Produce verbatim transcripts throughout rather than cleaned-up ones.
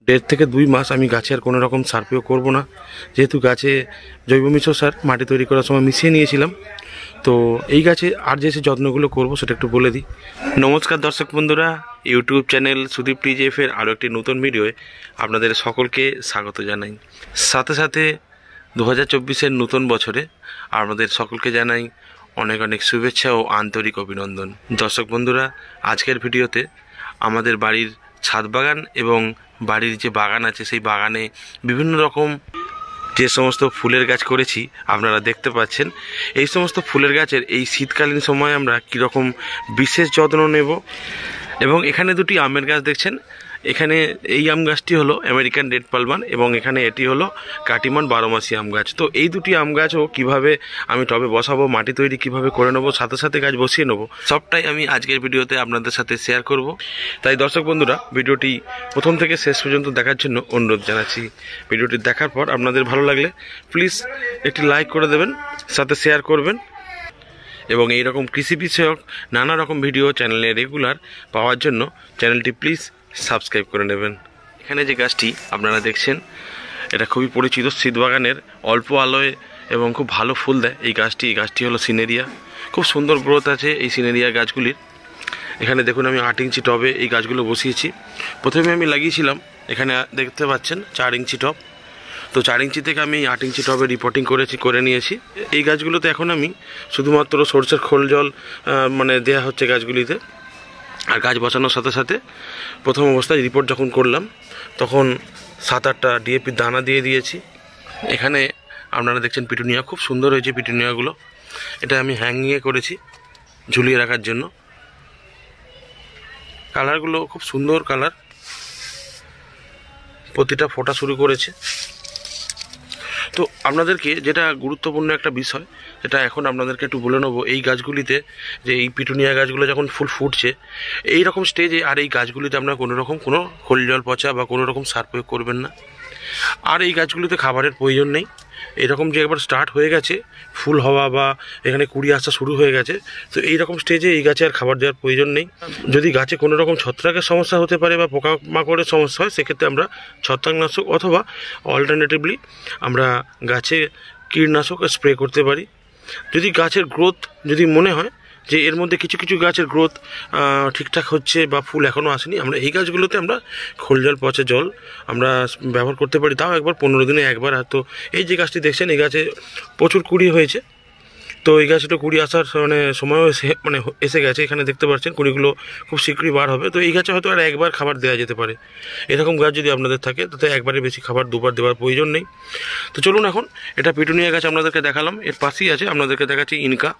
দেড় থেকে দুই মাস আমি গাছে আর কোনো রকম সার প্রয়োগ করবো না, যেহেতু গাছে জৈব মিশ্র সার মাটি তৈরি করার সময় মিশিয়ে নিয়েছিলাম। তো এই গাছে আর যে যত্নগুলো করবো সেটা একটু বলে দিই। নমস্কার দর্শক বন্ধুরা, ইউটিউব চ্যানেল সুদীপ টিজেএফের আরও একটি নতুন ভিডিওয়ে আপনাদের সকলকে স্বাগত জানাই। সাথে সাথে দু হাজার চব্বিশের নতুন বছরে আপনাদের সকলকে জানাই অনেক অনেক শুভেচ্ছা ও আন্তরিক অভিনন্দন। দর্শক বন্ধুরা, আজকের ভিডিওতে আমাদের বাড়ির ছাদ বাগান এবং বাড়ির যে বাগান আছে সেই বাগানে বিভিন্ন রকম যে সমস্ত ফুলের গাছ করেছি আপনারা দেখতে পাচ্ছেন। এই সমস্ত ফুলের গাছের এই শীতকালীন সময় আমরা কীরকম বিশেষ যত্ন নেব, এবং এখানে দুটি আমের গাছ দেখছেন। এখানে এই আম গাছটি হলো আমেরিকান রেড পালমান এবং এখানে এটি হলো কাটিমান বারোমাসি আম গাছ। তো এই দুটি আম গাছও কীভাবে আমি টবে বসাবো, মাটি তৈরি কিভাবে করে নেবো, সাথে সাথে গাছ বসিয়ে নেবো, সবটাই আমি আজকের ভিডিওতে আপনাদের সাথে শেয়ার করব। তাই দর্শক বন্ধুরা, ভিডিওটি প্রথম থেকে শেষ পর্যন্ত দেখার জন্য অনুরোধ জানাচ্ছি। ভিডিওটি দেখার পর আপনাদের ভালো লাগলে প্লিজ একটি লাইক করে দেবেন, সাথে শেয়ার করবেন, এবং এই রকম কৃষি বিষয়ক নানা রকম ভিডিও চ্যানেলে রেগুলার পাওয়ার জন্য চ্যানেলটি প্লিজ সাবস্ক্রাইব করে নেবেন। এখানে যে গাছটি আপনারা দেখছেন এটা খুবই পরিচিত, শীত বাগানের অল্প আলোয় এবং খুব ভালো ফুল দেয় এই গাছটি। এই গাছটি হলো সিনেরিয়া। খুব সুন্দর গ্রোথ আছে এই সিনেরিয়া গাছগুলির। এখানে দেখুন আমি আট ইঞ্চি টবে এই গাছগুলো বসিয়েছি। প্রথমে আমি লাগিয়েছিলাম, এখানে দেখতে পাচ্ছেন চার ইঞ্চি টব। তো চার ইঞ্চি থেকে আমি আট ইঞ্চি টবে রিপোর্টিং করেছি করে নিয়েছি। এই গাছগুলোতে এখন আমি শুধুমাত্র সরষের খোল জল মানে দেয়া হচ্ছে গাছগুলিতে। আর গাছ বসানোর সাথে সাথে প্রথম অবস্থায় রিপোর্ট যখন করলাম তখন সাত আটটা ডিএপির দানা দিয়ে দিয়েছি। এখানে আপনারা দেখছেন পিটুনিয়া, খুব সুন্দর হয়েছে পিটুনিয়াগুলো। এটা আমি হ্যাঙ্গিংয়ে করেছি ঝুলিয়ে রাখার জন্য। কালারগুলো খুব সুন্দর কালার, প্রতিটা ফোটা শুরু করেছে। তো আপনাদেরকে যেটা গুরুত্বপূর্ণ একটা বিষয়, যেটা এখন আপনাদেরকে একটু বলে নেবো, এই গাছগুলিতে যে এই পিটুনিয়া গাছগুলো যখন ফুল ফুটছে এই রকম স্টেজে আর এই গাছগুলিতে আপনারা কোনো রকম কোনো খোল জল পচা বা কোনো রকম সার প্রয়োগ করবেন না। আর এই গাছগুলিতে খাবারের প্রয়োজন নেই। এরকম যে একবার স্টার্ট হয়ে গেছে ফুল হওয়া বা এখানে কুড়ি আসা শুরু হয়ে গেছে, তো এই রকম স্টেজে এই গাছে আর খাবার দেওয়ার প্রয়োজন নেই। যদি গাছে কোনো রকম ছত্রাকের সমস্যা হতে পারে বা পোকামাকড়ের সমস্যা হয়, সেক্ষেত্রে আমরা ছত্রাকনাশক অথবা অল্টারনেটিভলি আমরা গাছে কীটনাশক স্প্রে করতে পারি। যদি গাছের গ্রোথ যদি মনে হয় যে এর মধ্যে কিছু কিছু গাছের গ্রোথ ঠিকঠাক হচ্ছে বা ফুল এখনও আসেনি, আমরা এই গাছগুলোতে আমরা খোল জল পচা জল আমরা ব্যবহার করতে পারি, তাও একবার পনেরো দিনে একবার। তো এই যে গাছটি দেখছেন এই গাছে প্রচুর কুড়ি হয়েছে। তো এই গাছটা কুড়ি আসার মানে সময়ও এসে মানে এসে গেছে। এখানে দেখতে পাচ্ছেন কুড়িগুলো খুব শীঘ্রই বার হবে। তো এই গাছে হয়তো আর একবার খাবার দেওয়া যেতে পারে। এরকম গাছ যদি আপনাদের থাকে তাতে একবারের বেশি খাবার দুবার দেওয়ার প্রয়োজন নেই। তো চলুন, এখন এটা পিটুনিয়া গাছ আপনাদেরকে দেখালাম, এর পাশেই আছে আপনাদেরকে দেখাচ্ছি ইনকা।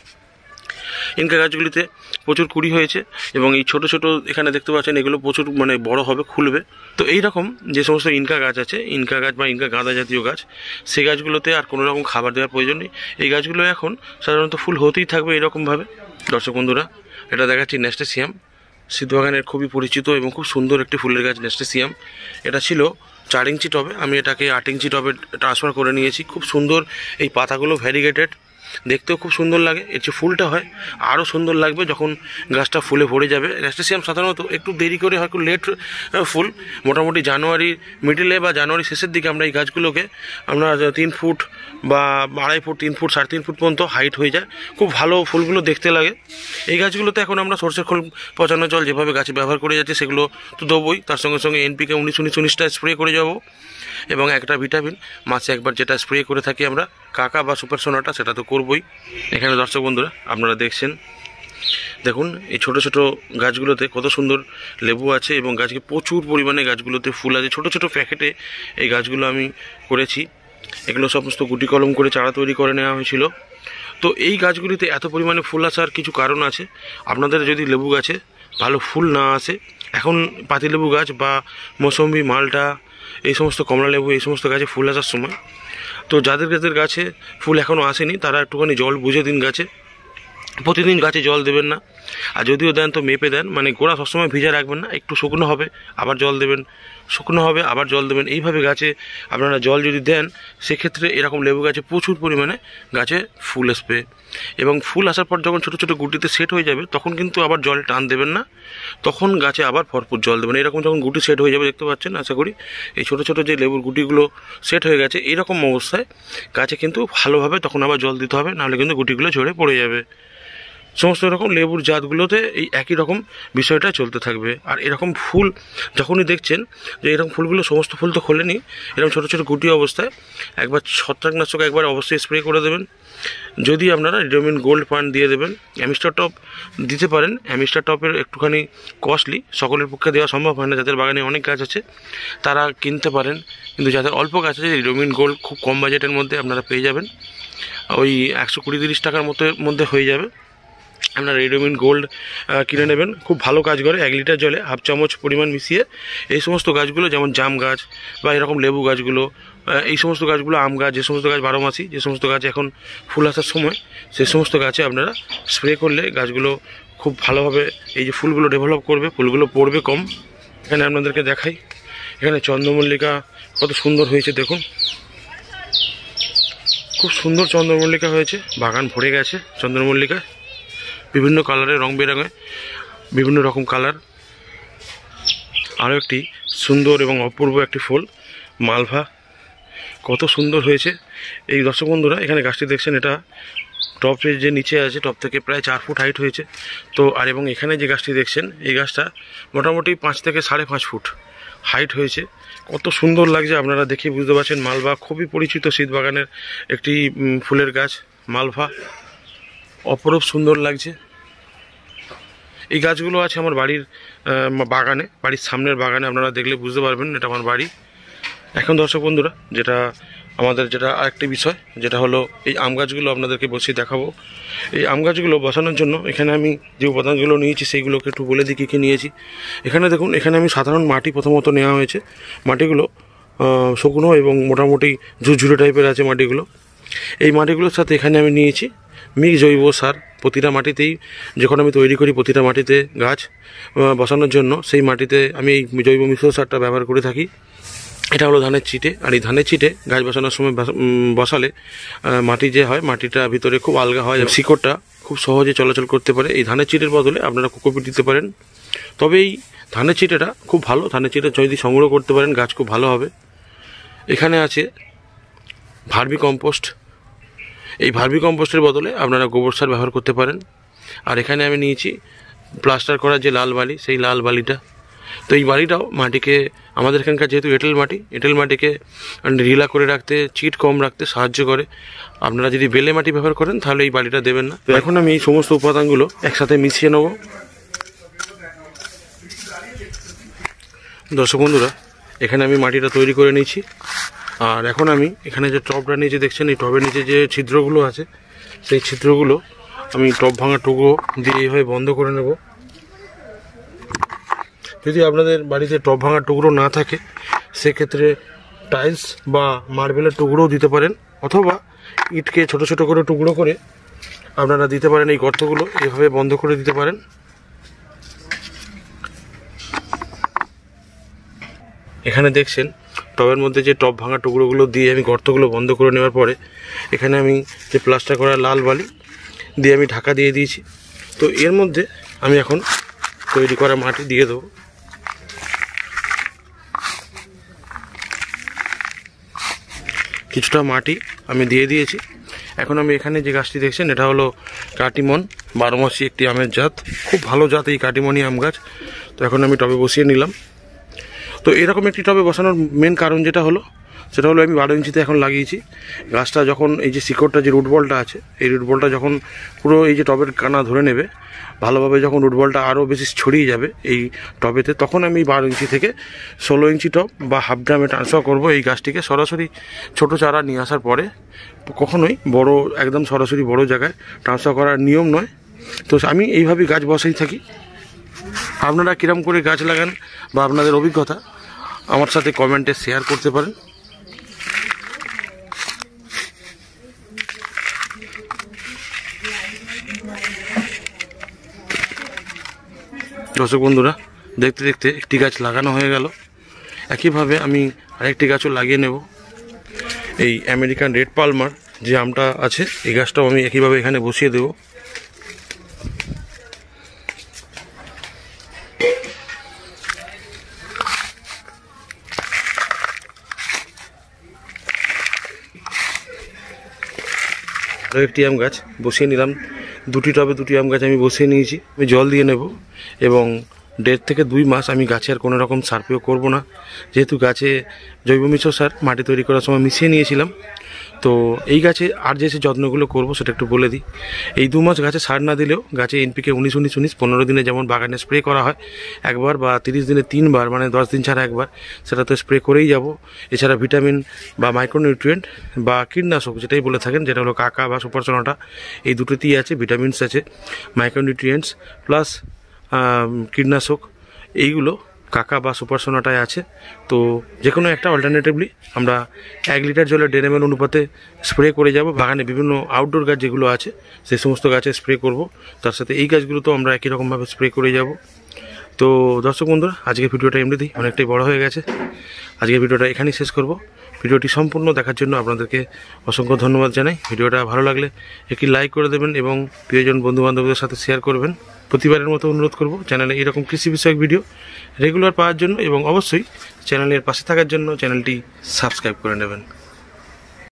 ইনকা গাছগুলিতে প্রচুর কুড়ি হয়েছে এবং এই ছোটো ছোটো এখানে দেখতে পাচ্ছেন এগুলো প্রচুর মানে বড় হবে, খুলবে। তো এই রকম যে সমস্ত ইনকা গাছ আছে, ইনকা গাছ বা ইনকা গাঁদা জাতীয় গাছ, সেই গাছগুলোতে আর কোনো রকম খাবার দেওয়ার প্রয়োজন নেই। এই গাছগুলো এখন সাধারণত ফুল হতেই থাকবে এরকমভাবে। দর্শক বন্ধুরা, এটা দেখাচ্ছি ন্যাস্টেসিয়াম, শীতবাগানের খুবই পরিচিত এবং খুব সুন্দর একটি ফুলের গাছ ন্যাস্টেসিয়াম। এটা ছিল চার ইঞ্চি টবে, আমি এটাকে আট ইঞ্চি টবে ট্রান্সফার করে নিয়েছি। খুব সুন্দর এই পাতাগুলো ভ্যারিগেটেড, দেখতেও খুব সুন্দর লাগে। এর যে ফুলটা হয় আরও সুন্দর লাগবে যখন গাছটা ফুলে ভরে যাবে। ন্যাস্টেসিয়াম সাধারণত একটু দেরি করে হয়, একটু লেট ফুল, মোটামুটি জানুয়ারি মিডিলে বা জানুয়ারি শেষের দিকে আমরা এই গাছগুলোকে আমরা তিন ফুট বা আড়াই ফুট তিন ফুট সাড়ে তিন ফুট পর্যন্ত হাইট হয়ে যায়। খুব ভালো ফুলগুলো দেখতে লাগে। এই গাছগুলোতে এখন আমরা সরষের খোল পচানো জল যেভাবে গাছে ব্যবহার করে যাচ্ছে সেগুলো তো দেবই, তার সঙ্গে সঙ্গে এনপিকে উনিশ উনিশ উনিশটা স্প্রে করে যাব, এবং একটা ভিটামিন মাসে একবার যেটা স্প্রে করে থাকি আমরা কাকা বা সুপার সোনাটা, সেটা তো করবই। এখানে দর্শক বন্ধুরা আপনারা দেখছেন, দেখুন এই ছোট ছোট গাছগুলোতে কত সুন্দর লেবু আছে এবং গাছকে প্রচুর পরিমাণে গাছগুলোতে ফুল আছে। ছোট ছোট প্যাকেটে এই গাছগুলো আমি করেছি, এগুলো সমস্ত গুটি কলম করে চারা তৈরি করে নেওয়া হয়েছিল। তো এই গাছগুলিতে এত পরিমাণে ফুল আসার কিছু কারণ আছে। আপনাদের যদি লেবু গাছে ভালো ফুল না আসে, এখন পাতিলেবু গাছ বা মৌসম্বি, মালটা, এই সমস্ত কমলা লেবু, এই সমস্ত গাছে ফুল আসার সময়, তো যাদের যাদের গাছে ফুল এখনও আসেনি তারা একটুখানি জল বুঝে দিন গাছে। প্রতিদিন গাছে জল দেবেন না, আর যদিও দেন তো মেপে দেন, মানে গোড়া সবসময় ভিজা রাখবেন না, একটু শুকনো হবে আবার জল দেবেন। শুকনো হবে আবার জল দেবেন। এইভাবে গাছে আপনারা জল যদি দেন সেক্ষেত্রে এরকম লেবু গাছে প্রচুর পরিমাণে গাছে ফুল আসবে, এবং ফুল আসার পর যখন ছোটো ছোটো গুটিতে সেট হয়ে যাবে তখন কিন্তু আবার জল টান দেবেন না, তখন গাছে আবার ভরপুর জল দেবেন। এরকম যখন গুটি সেট হয়ে যাবে, দেখতে পাচ্ছেন আশা করি এই ছোটো ছোটো যে লেবুর গুটিগুলো সেট হয়ে গেছে, এইরকম অবস্থায় গাছে কিন্তু ভালোভাবে তখন আবার জল দিতে হবে, নাহলে কিন্তু গুটিগুলো ঝরে পড়ে যাবে। সমস্ত রকম লেবুর জাতগুলোতে এই একই রকম বিষয়টা চলতে থাকবে। আর এরকম ফুল যখনই দেখছেন যে এরকম ফুলগুলো, সমস্ত ফুল তো খোলেনি, এরকম ছোটো ছোটো গুটি অবস্থায় একবার ছত্রাকনাশক একবার অবশ্যই স্প্রে করে দেবেন। যদি আপনারা রিডোমিন গোল্ড পান দিয়ে দেবেন, অ্যামিস্টার টপ দিতে পারেন। অ্যামিস্টার টপের একটুখানি কস্টলি, সকলের পক্ষে দেওয়া সম্ভব হয় না। যাদের বাগানে অনেক গাছ আছে তারা কিনতে পারেন, কিন্তু যাদের অল্প গাছ আছে রিডোমিন গোল্ড খুব কম বাজেটের মধ্যে আপনারা পেয়ে যাবেন, ওই একশো কুড়ি তিরিশ টাকার মতো মধ্যে হয়ে যাবে। আপনারা রিডোমিন গোল্ড কিনে নেবেন, খুব ভালো কাজ করে। এক লিটার জলে হাফ চামচ পরিমাণ মিশিয়ে এই সমস্ত গাছগুলো, যেমন জাম গাছ বা এরকম লেবু গাছগুলো, এই সমস্ত গাছগুলো, আম গাছ, যে সমস্ত গাছ বারো মাসি, যে সমস্ত গাছ এখন ফুল আসার সময়, সেই সমস্ত গাছে আপনারা স্প্রে করলে গাছগুলো খুব ভালোভাবে এই যে ফুলগুলো ডেভেলপ করবে, ফুলগুলো পড়বে কম। এখানে আপনাদেরকে দেখাই, এখানে চন্দ্রমল্লিকা কত সুন্দর হয়েছে দেখুন, খুব সুন্দর চন্দ্রমল্লিকা হয়েছে, বাগান ভরে গেছে চন্দ্রমল্লিকা, বিভিন্ন কালারের, রং বেরঙে বিভিন্ন রকম কালার। আরও একটি সুন্দর এবং অপূর্ব একটি ফুল মালভা, কত সুন্দর হয়েছে। এই দর্শক বন্ধুরা এখানে গাছটি দেখছেন, এটা টপের যে নিচে আছে, টপ থেকে প্রায় চার ফুট হাইট হয়েছে তো। আর এবং এখানে যে গাছটি দেখছেন, এই গাছটা মোটামুটি পাঁচ থেকে সাড়ে পাঁচ ফুট হাইট হয়েছে, কত সুন্দর লাগছে আপনারা দেখে বুঝতে পারছেন। মালভা খুবই পরিচিত শীত বাগানের একটি ফুলের গাছ মালভা, অপরূপ সুন্দর লাগছে। এই গাছগুলো আছে আমার বাড়ির বাগানে, বাড়ির সামনের বাগানে, আপনারা দেখলে বুঝতে পারবেন এটা আমার বাড়ি। এখন দর্শক বন্ধুরা যেটা আমাদের যেটা আরেকটি বিষয়, যেটা হলো এই আম গাছগুলো আপনাদেরকে বসিয়ে দেখাবো। এই আম গাছগুলো বসানোর জন্য এখানে আমি যে উপাদানগুলো নিয়েছি সেইগুলোকে একটু বলে দিই কী কী নিয়েছি। এখানে দেখুন, এখানে আমি সাধারণ মাটি প্রথমত নেওয়া হয়েছে, মাটিগুলো শুকনো এবং মোটামুটি ঝুরঝুরে টাইপের আছে মাটিগুলো। এই মাটিগুলোর সাথে এখানে আমি নিয়েছি মিক্স জৈব সার। প্রতিটা মাটিতেই যখন আমি তৈরি করি, প্রতিটা মাটিতে গাছ বসানোর জন্য সেই মাটিতে আমি এই জৈব মিশ্র সারটা ব্যবহার করে থাকি। এটা হলো ধানের চিটে, আর এই ধানের চিটে গাছ বসানোর সময় বসালে মাটি যে হয়, মাটিটা ভিতরে খুব আলগা হয়, শিকড়টা খুব সহজে চলাচল করতে পারে। এই ধানের চিটের বদলে আপনারা কোকোপিট দিতে পারেন, তবে এই ধানের চিটেটা খুব ভালো। ধানের চিটে যদি সংগ্রহ করতে পারেন গাছ খুব ভালো হবে। এখানে আছে ভার্মি কম্পোস্ট, এই ভার্মি কম্পোস্টের বদলে আপনারা গোবর সার ব্যবহার করতে পারেন। আর এখানে আমি নিয়েছি প্লাস্টার করা যে লাল বালি, সেই লাল বালিটা। তো এই বালিটাও মাটিকে, আমাদের এখানকার যেহেতু এঁটেল মাটি, এঁটেল মাটিকে ঢিলা করে রাখতে, চিট কম রাখতে সাহায্য করে। আপনারা যদি বেলে মাটি ব্যবহার করেন তাহলে এই বালিটা দেবেন না। তো এখন আমি এই সমস্ত উপাদানগুলো একসাথে মিশিয়ে নেব। দর্শক বন্ধুরা এখানে আমি মাটিটা তৈরি করে নিয়েছি, আর এখন আমি এখানে যে টবটা নিচে দেখছেন, এই টবের নিচে যে ছিদ্রগুলো আছে, সেই ছিদ্রগুলো আমি টব ভাঙা টুকরো দিয়ে এইভাবে বন্ধ করে নেব। যদি আপনাদের বাড়িতে টব ভাঙার টুকরো না থাকে সেক্ষেত্রে টাইলস বা মার্বেলের টুকরোও দিতে পারেন, অথবা ইটকে ছোট ছোট করে টুকরো করে আপনারা দিতে পারেন। এই গর্তগুলো এভাবে বন্ধ করে দিতে পারেন। এখানে দেখছেন টবের মধ্যে যে টব ভাঙা টুকরোগুলো দিয়ে আমি গর্তগুলো বন্ধ করে নেওয়ার পরে এখানে আমি যে প্লাস্টার করা লাল বালি দিয়ে আমি ঢাকা দিয়ে দিয়েছি। তো এর মধ্যে আমি এখন তৈরি করা মাটি দিয়ে দেবো। কিছুটা মাটি আমি দিয়ে দিয়েছি। এখন আমি এখানে যে গাছটি দেখছেন, এটা হলো কাটিমন, বারো মাসি একটি আমের জাত, খুব ভালো জাত এই কাটিমনি আম গাছ। তো এখন আমি টবে বসিয়ে নিলাম। তো এরকম একটি টবে বসানোর মেন কারণ যেটা হলো, সেটা হলো আমি বারো ইঞ্চিতে এখন লাগিয়েছি। গাছটা যখন এই যে শিকড়টা, যে রুটবলটা আছে, এই রুটবলটা যখন পুরো এই যে টবের কানা ধরে নেবে ভালোভাবে, যখন রুটবলটা আরও বেশি ছড়িয়ে যাবে এই টবেতে, তখন আমি বারো ইঞ্চি থেকে ষোলো ইঞ্চি টব বা হাফ ড্রামে ট্রান্সফার করবো এই গাছটিকে। সরাসরি ছোট চারা নিয়ে আসার পরে কখনোই বড়, একদম সরাসরি বড় জায়গায় ট্রান্সফার করার নিয়ম নয়। তো আমি এইভাবেই গাছ বসাই থাকি। আপনারা কিরম করে গাছ লাগান বা আপনাদের অভিজ্ঞতা আমার সাথে কমেন্টে শেয়ার করতে পারেন। দর্শক বন্ধুরা দেখতে দেখতে একটি গাছ লাগানো হয়ে গেল। একইভাবে আমি আরেকটি গাছও লাগিয়ে নেব। এই আমেরিকান রেড পালমার যে আমটা আছে এই গাছটাও আমি একইভাবে এখানে বসিয়ে দেব। আরও একটি আম গাছ বসিয়ে নিলাম, দুটি টবে দুটি আম গাছ আমি বসিয়ে নিয়েছি। আমি জল দিয়ে নেব এবং দেড় থেকে দুই মাস আমি গাছে আর কোনো রকম সার প্রয়োগ করবো না, যেহেতু গাছে জৈব মিশ্র সার মাটি তৈরি করার সময় মিশিয়ে নিয়েছিলাম। তো এই গাছে আর যে যত্নগুলো করব সেটা একটু বলে দিই। এই দু মাস গাছে সার না দিলেও গাছে এনপিকে উনিশ উনিশ উনিশ পনেরো দিনে যেমন বাগানে স্প্রে করা হয় একবার, বা তিরিশ দিনে তিনবার, মানে দশ দিন ছাড়া একবার, সেটা তো স্প্রে করেই যাব। এছাড়া ভিটামিন বা মাইক্রোনিউট্রিয়েন্ট বা কীটনাশক যেটাই বলে থাকেন, যেটা হলো কাকা বা সুপার সোনাটা, এই দুটোতেই আছে ভিটামিনস আছে, মাইক্রোনিউট্রিয়েন্টস প্লাস কীটনাশক, এইগুলো কাকা বা সুপার সোনাটায় আছে। তো যে কোনো একটা অল্টারনেটিভলি আমরা এক লিটার জলে দেড় এম এল অনুপাতে স্প্রে করে যাব। বাগানে বিভিন্ন আউটডোর গাছ যেগুলো আছে সেই সমস্ত গাছে স্প্রে করব, তার সাথে এই গাছগুলোতেও আমরা একই রকমভাবে স্প্রে করে যাব। তো দর্শক বন্ধুরা, আজকের ভিডিওটা এমনিতেই অনেকটাই বড় হয়ে গেছে, আজকের ভিডিওটা এখানেই শেষ করব। ভিডিওটি সম্পূর্ণ দেখার জন্য আপনাদেরকে অসংখ্য ধন্যবাদ জানাই। ভিডিওটা ভালো লাগলে একটি লাইক করে দেবেন এবং প্রিয়জন বন্ধুবান্ধবদের সাথে শেয়ার করবেন। প্রতিবারের মতো অনুরোধ করব চ্যানেলে এরকম কৃষি বিষয়ক ভিডিও রেগুলার পাওয়ার জন্য, এবং অবশ্যই চ্যানেলের পাশে থাকার জন্য চ্যানেলটি সাবস্ক্রাইব করে নেবেন।